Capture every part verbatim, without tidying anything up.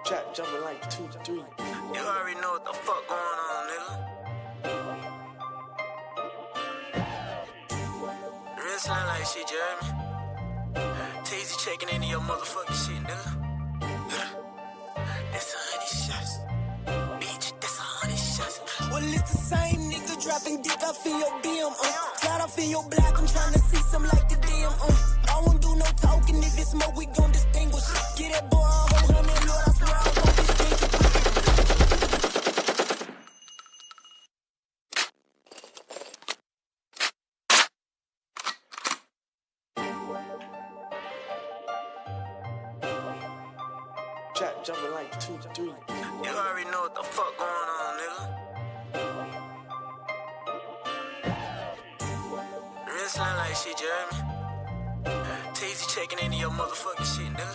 Jack jumping like two to three. You already know what the fuck going on, nigga. Real slang like shit, Jeremy. Teasy checking into your motherfucking shit, nigga. That's a hundred shots. Bitch, that's a hundred shots. Well, it's the same nigga dropping dick off in your B M, uh. Slide off in your block, I'm tryna see some like the D M, uh. I won't do no talking, if it's smoke, we gon' distinguish. Get that boy a whole hundred, Lord, I swear I won't distinguish. Jack jumping like two to three. You already know what the fuck going on, nigga. Real slang like shit, Jeremy. Teasy checking into your motherfucking shit, nigga.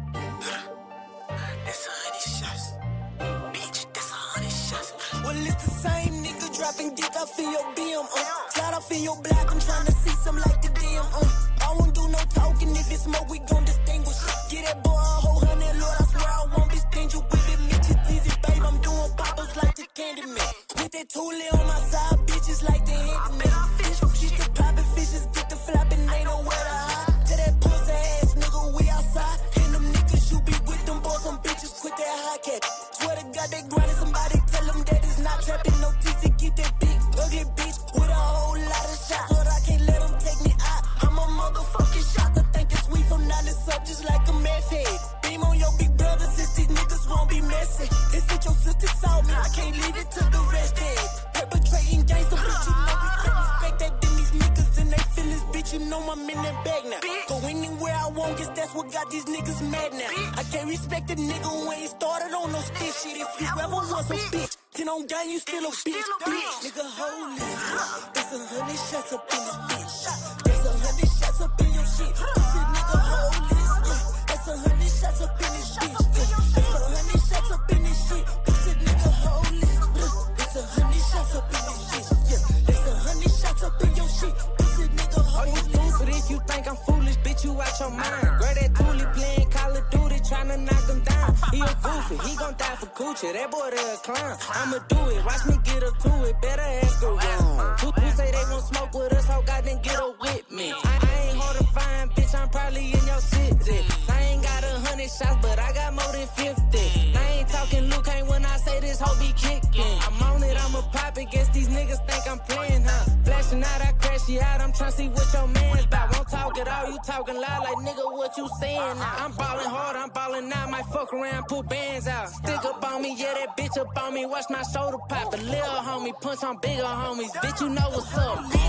That's a hundred shots. Bitch, that's a hundred shots. Well, it's the same nigga dropping dick off in your B M, uh. Slide off in your block, I'm tryna see some like the D M, uh. I won't do no talking, if it's smoke, we gon' distinguish. Get that boy a whole hundred, Lord, I swear I won't be stingy with it. Mitch is easy, babe, I'm doing poppers like the Candyman. With that toolie on my side, bitches like the Handyman. Bitch, get the poppin' fishes, get the floppin', ain't nowhere to hide. Tell that pussy ass nigga we outside. And them niggas you be with them boys, some bitches quit that high cap. Swear to God they grindin', somebody tell them that it's not trappin'. No T C, get that big, ugly bitch with a whole lot of shots. But I can't let them take me out. I'm a motherfucking shot. I think it's sweet, so now it's up just like a meth head. Beam on your big brother, since these niggas won't be messy. It's what your sister saw me, I can't leave it to the rest dead. Perpetrating gangsta, bitch, you know we can't respect that. Then these niggas in their feelings, bitch, you know I'm in that bag now. Go anywhere I want, guess that's what got these niggas mad now. I can't respect a nigga who ain't started on no stick shit. If you ever was a bitch, then on gang you still a bitch, bitch. Nigga, hold it. There's a hundred shots up in this bitch. There's a hundred shots up in your shit. Pussy nigga, hold it. There's a hundred shots up in this bitch. There's a hundred shots up in this shit. Pussy nigga, hold it. There's a hundred shots up in this bitch. There's a hundred shots up in your shit. Pussy nigga, hold it. But if you think I'm foolish, bitch, you out your mind. Girl, that toolie playing Call of Duty, tryna knock him down. He a goofy, he gon' die for Gucci. That boy there a clown. I'ma do it, watch me get up to it. Better ask around. Who, who say they won't smoke with us? How God then get up with me? I, I ain't hard to find, bitch, I'm probably in your city. I ain't got a hundred shots, but I got more than fifty. I ain't talking Luke, ain't when I say this hoe be kicking. I'm on it, I'ma pop it. Guess these niggas think I'm playing, huh? Flashing out, I crash you out. I'm tryna see what your man's about. Won't talk at all, you talking loud like nigga, what you saying now? I'm ballin' hard, I'm ballin' out. Might fuck around, put bands out. Stick up on me, yeah, that bitch up on me. Watch my shoulder pop. A little homie, punch on bigger homies. Bitch, you know what's up.